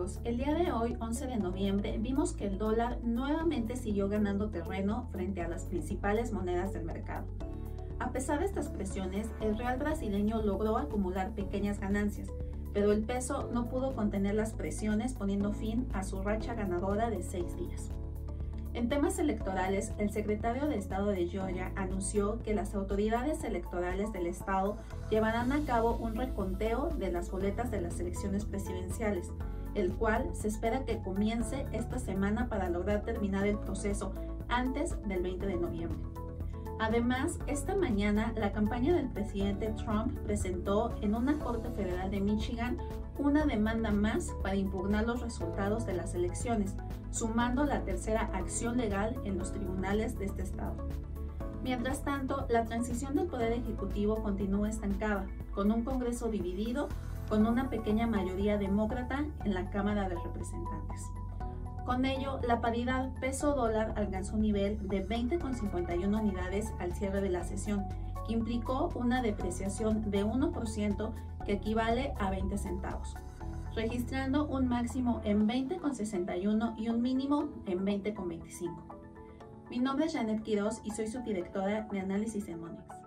amigos, el día de hoy, 11 de noviembre, vimos que el dólar nuevamente siguió ganando terreno frente a las principales monedas del mercado. A pesar de estas presiones, el real brasileño logró acumular pequeñas ganancias, pero el peso no pudo contener las presiones, poniendo fin a su racha ganadora de 6 días. En temas electorales, el secretario de Estado de Georgia anunció que las autoridades electorales del estado llevarán a cabo un reconteo de las boletas de las elecciones presidenciales, el cual se espera que comience esta semana para lograr terminar el proceso antes del 20 de noviembre. Además, esta mañana la campaña del presidente Trump presentó en una corte federal de Michigan una demanda más para impugnar los resultados de las elecciones, sumando la tercera acción legal en los tribunales de este estado. Mientras tanto, la transición del poder ejecutivo continúa estancada, con un Congreso dividido, con una pequeña mayoría demócrata en la Cámara de Representantes. Con ello, la paridad peso-dólar alcanzó un nivel de 20,51 unidades al cierre de la sesión, que implicó una depreciación de 1% que equivale a 20 centavos, registrando un máximo en 20,61 y un mínimo en 20,25. Mi nombre es Janet Quiroz y soy subdirectora de Análisis en Monex.